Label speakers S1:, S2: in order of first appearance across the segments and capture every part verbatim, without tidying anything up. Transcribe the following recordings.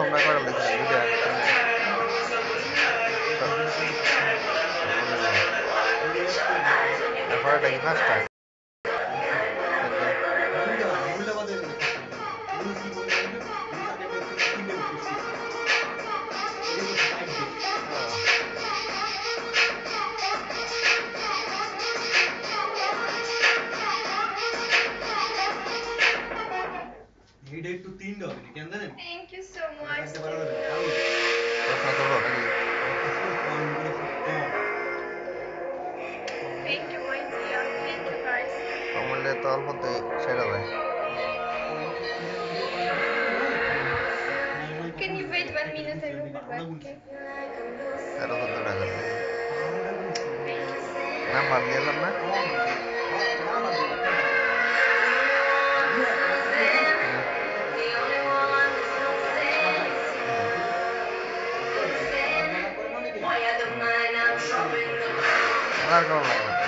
S1: না করে দিয়েছিলাম দুইটা এরপরে কি পাঁচটা
S2: Thank you so much. Thank you, my dear. Thank you, guys.
S1: কমলে তো অল্পতেই সেরা যায়
S2: Can you wait one minute? I will be back. Okay?
S1: তেরো চোদ্দ টাকা
S2: Thank you so much.
S1: Number দিয়েছেন না আর কেমন লাগে না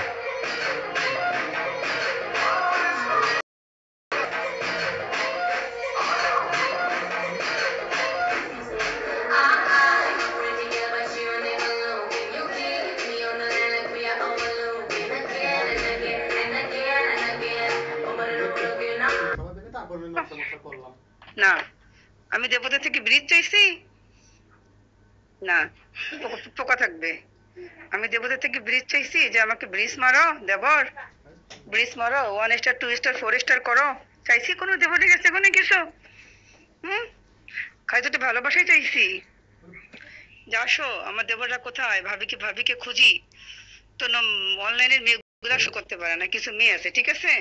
S3: না আমি দেবতা থেকে ব্রিজ চাইছি না পোকা থাকবে আমি দেবতা থেকে ব্রিজ চাইছি যে আমাকে ব্রিজ মারো দেবর ব্রিজ মারো one star two star four star করো চাইছি কোনো দেবতা গেছে কোনো কিছু হুম খাই তো ভালোবাসাই চাইছি যাসো আমার দেবররা কোথায় ভাবিকে ভাবিকে খুঁজি তো অনলাইনের মেয়েগুলা শো করতে পারে না কিছু মেয়ে আছে ঠিক আছে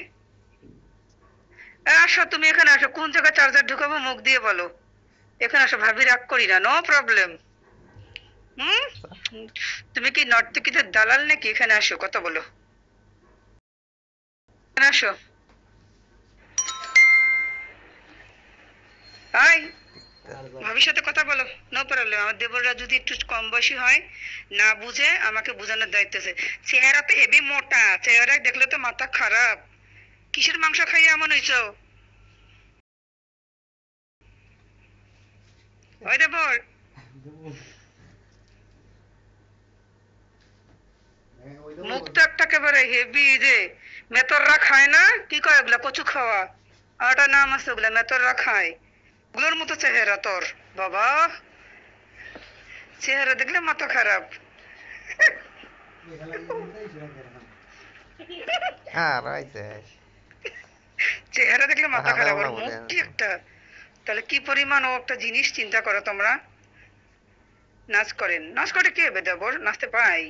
S3: আসো তুমি এখানে আসো কোন জায়গায় চার্জার ঢুকাবো মুখ দিয়ে বলো এখানে আসো ভাবি রাগ করি না নো প্রবলেম হুম তুমি কি নর্তকীদের দালাল নাকি এখানে আসো কথা বলো এখানে আসো হাই ভাবির সাথে কথা বলো নো প্রবলেম আমার দেবররা যদি একটু কম বয়সী হয় না বুঝে আমাকে বোঝানোর দায়িত্ব আছে চেহারা তো হেভি মোটা চেহারা দেখলে তো মাথা খারাপ কিসের মাংস খাইয়ে এমন হয়েছ ওই দেবর মুখ তো একটা একেবারে হেভি যে মেতররা খায় না কি কয় ওগুলা কচু খাওয়া আরেকটা নাম আছে ওগুলা মেতররা খায় ওগুলোর মতো চেহারা তোর বাবা চেহারা দেখলে মাথা খারাপ চেহারা দেখলে মাথা খারাপ আর মুখ কি একটা তাহলে কি পরিমাণ ও একটা জিনিস চিন্তা করো তোমরা নাচ করেন নাচ করে কি হবে দেবর নাচতে পাই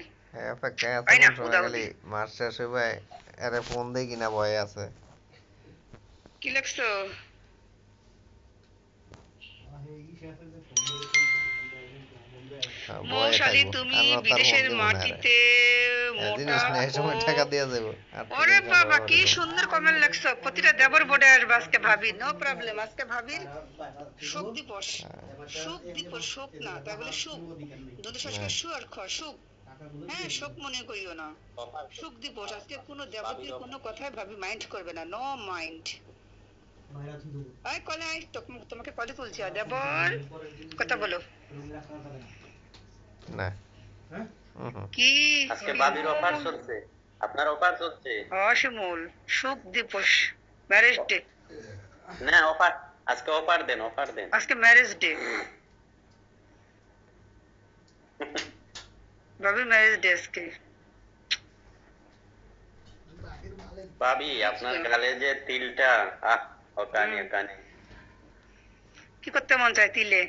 S1: মাস শেষ হইবে আরে ফোন দেই কিনা ভয় আছে
S3: কি লিখছো মৌশালী তুমি বিদেশের মাটিতে ওরে বাবা কি সুন্দর কমেন্ট লিখছো প্রতিটা দেবর বোর্ডে আসবে আজকে ভাবি নো প্রবলেম আজকে ভাবির সুখ দিবস সুখ দিবস সুখ না তাই বলে সুখ যদি শাসকে সু আর খ সুখ হ্যাঁ শোক মনে করিও না সুখ দিবস আজকে কোনো দেবতীর কোনো কথাই ভাবি মাইন্ড করবে না নো মাইন্ড আই কলে আই তোমাকে কলে তুলছি দেবর কথা বলো
S1: না
S3: কি
S4: আজকে বাবির অফার চলছে আপনার অফার চলছে
S3: অশমূল সুখ দিবস ম্যারেজ ডে
S4: না অফার আজকে অফার দেন অফার দেন
S3: আজকে ম্যারেজ ডে বাবির ম্যারেজ ডে আজকে
S4: ভাবি আপনার গালে যে তিলটা আহ ওখানে ওখানে
S3: কি করতে মন চায় তিলে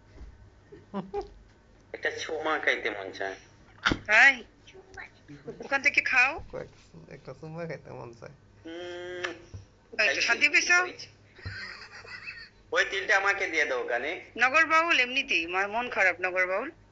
S4: একটা চুমা খাইতে মন চায়
S3: তাই ওখান থেকে খাও
S1: একটা চুমা খাইতে মন চায়
S3: শান্তি পেয়েছো
S4: ওই তিলটা আমাকে দিয়ে দাও ওখানে
S3: নগর বাউল এমনিতেই মন খারাপ নগর বাউল